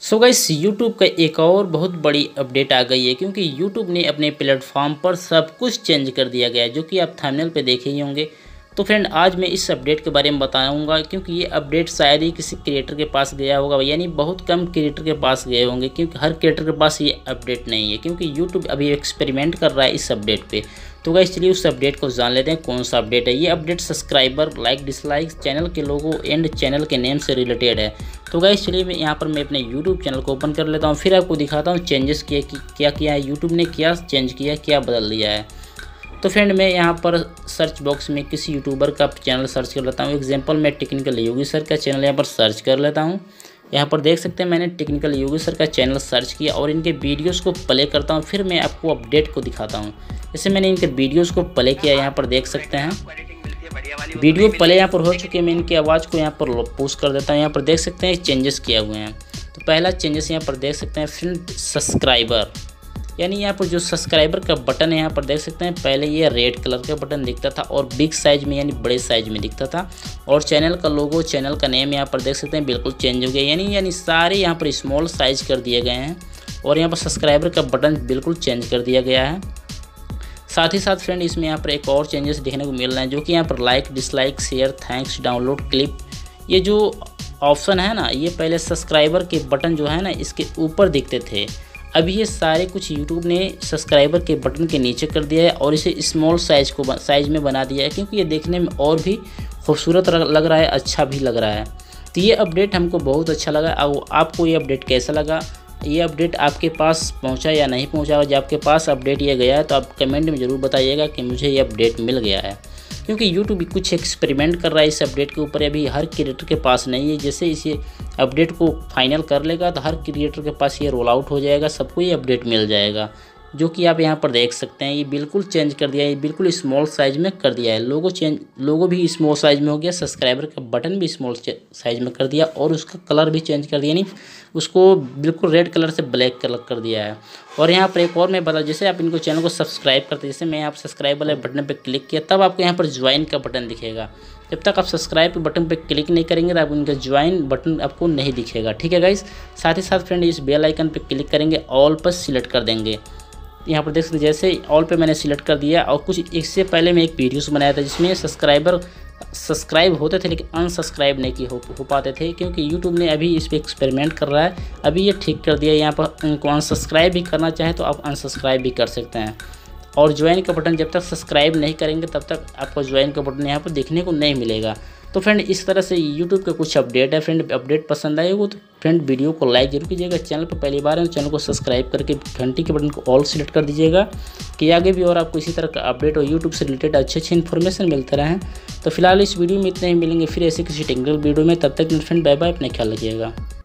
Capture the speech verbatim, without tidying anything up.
So guys YouTube का एक और बहुत बड़ी अपडेट आ गई है, क्योंकि यूट्यूब ने अपने प्लेटफॉर्म पर सब कुछ चेंज कर दिया गया है, जो कि आप थंबनेल पे देखे ही होंगे। तो फ्रेंड आज मैं इस अपडेट के बारे में बताऊंगा, क्योंकि ये अपडेट शायद ही किसी क्रिएटर के पास गया होगा, यानी बहुत कम क्रिएटर के पास गए होंगे, क्योंकि हर क्रिएटर के पास ये अपडेट नहीं है, क्योंकि यूट्यूब अभी एक्सपेरिमेंट कर रहा है इस अपडेट पे। तो गाइस चलिए उस अपडेट को जान लेते हैं कौन सा अपडेट है। ये update subscriber, like, dislike, channel के लोगो एंड चैनल के नेम से रिलेटेड है। तो गाइस चलिए मैं यहाँ पर मैं अपने यूट्यूब चैनल को ओपन कर लेता हूँ, फिर आपको दिखाता हूँ चेंजेस किए कि क्या किया है यूट्यूब ने, क्या चेंज किया, क्या बदल दिया है। तो फ्रेंड मैं यहाँ पर सर्च बॉक्स में किसी यूट्यूबर का चैनल सर्च कर लेता हूँ। एग्जांपल मैं टेक्निकल योगी सर का चैनल यहाँ पर सर्च कर लेता हूँ। यहाँ पर देख सकते हैं मैंने टेक्निकल योगी सर का चैनल सर्च किया और इनके वीडियोस को प्ले करता हूँ, फिर मैं आपको अपडेट को दिखाता हूँ। जैसे मैंने इनके वीडियोस को प्ले किया, यहाँ पर देख सकते हैं वीडियो प्ले यहाँ पर हो चुके हैं। मैं इनकी आवाज़ को यहाँ पर पुश कर देता हूँ। यहाँ पर देख सकते हैं चेंजेस किए हुए हैं। तो पहला चेंजेस यहाँ पर देख सकते हैं फ्रेंड, सब्सक्राइबर, यानी यहाँ पर जो सब्सक्राइबर का बटन है यहाँ पर देख सकते हैं, पहले ये रेड कलर का बटन दिखता था और बिग साइज में यानी बड़े साइज में दिखता था, और चैनल का लोगो, चैनल का नेम यहाँ पर देख सकते हैं बिल्कुल चेंज हो गया, यानी यानी सारे यहाँ पर स्मॉल साइज कर दिए गए हैं। और यहाँ पर सब्सक्राइबर का बटन बिल्कुल चेंज कर दिया गया है। साथ ही साथ फ्रेंड इसमें यहाँ पर एक और चेंजेस देखने को मिल रहे हैं, जो कि यहाँ पर like, dislike, share, thanks, download, clip, ये जो ऑप्शन है ना, ये पहले सब्सक्राइबर के बटन जो है ना इसके ऊपर दिखते थे। अभी ये सारे कुछ यूट्यूब ने सब्सक्राइबर के बटन के नीचे कर दिया है और इसे स्मॉल साइज को साइज में बना दिया है, क्योंकि ये देखने में और भी खूबसूरत लग रहा है, अच्छा भी लग रहा है। तो ये अपडेट हमको बहुत अच्छा लगा। अब आपको ये अपडेट कैसा लगा, ये अपडेट आपके पास पहुंचा या नहीं पहुंचा? जब आपके पास अपडेट ये गया है तो आप कमेंट में ज़रूर बताइएगा कि मुझे ये अपडेट मिल गया है, क्योंकि यूट्यूब कुछ एक्सपेरिमेंट कर रहा है इस अपडेट के ऊपर। अभी हर क्रिएटर के पास नहीं है। जैसे इसे अपडेट को फाइनल कर लेगा तो हर क्रिएटर के पास ये रोल आउट हो जाएगा, सबको ये अपडेट मिल जाएगा, जो कि आप यहाँ पर देख सकते हैं। ये बिल्कुल चेंज कर दिया है, ये बिल्कुल स्मॉल साइज में कर दिया है। लोगो चेंज, लोगो भी स्मॉल साइज में हो गया, सब्सक्राइबर का बटन भी स्मॉल साइज में कर दिया और उसका कलर भी चेंज कर दिया, यानी उसको बिल्कुल रेड कलर से ब्लैक कलर कर दिया है। और यहाँ पर एक और मैं बता, जैसे आप इनको चैनल को सब्सक्राइब करते, जैसे मैं यहाँ पर सब्सक्राइब वाले बटन पर क्लिक किया, तब आपको यहाँ पर ज्वाइन का बटन दिखेगा। जब तक आप सब्सक्राइब के बटन पर क्लिक नहीं करेंगे तो आप उनका ज्वाइन बटन आपको नहीं दिखेगा, ठीक है गाइस। साथ ही साथ फ्रेंड इस बेल आइकन पर क्लिक करेंगे, ऑल पर सिलेक्ट कर देंगे। यहाँ पर देख सकते जैसे ऑल पे मैंने सिलेक्ट कर दिया। और कुछ इससे पहले मैं एक वीडियोस बनाया था जिसमें सब्सक्राइबर सब्सक्राइब होते थे लेकिन अनसब्सक्राइब नहीं हो, हो पाते थे, क्योंकि यूट्यूब ने अभी इस पर एक्सपेरिमेंट कर रहा है। अभी ये ठीक कर दिया, यहाँ पर उनको अनसब्सक्राइब भी करना चाहे तो आप अनसब्सक्राइब भी कर सकते हैं। और ज्वाइन का बटन, जब तक सब्सक्राइब नहीं करेंगे तब तक आपको ज्वाइन का बटन यहाँ पर देखने को नहीं मिलेगा। तो फ्रेंड इस तरह से यूट्यूब का कुछ अपडेट है। फ्रेंड अपडेट पसंद आए हो तो फ्रेंड वीडियो को लाइक जरूर कीजिएगा। चैनल पर पहली बार है तो चैनल को सब्सक्राइब करके घंटी के बटन को ऑल सिलेक्ट कर दीजिएगा, कि आगे भी और आपको इसी तरह का अपडेट और यूट्यूब से रिलेटेड अच्छे अच्छे इन्फॉर्मेशन मिलते रहें। तो फिलहाल इस वीडियो में इतने ही, मिलेंगे फिर ऐसे किसी टेक्निकल वीडियो में। तब तक फ्रेंड बाय बाय, अपने ख्याल रखिएगा।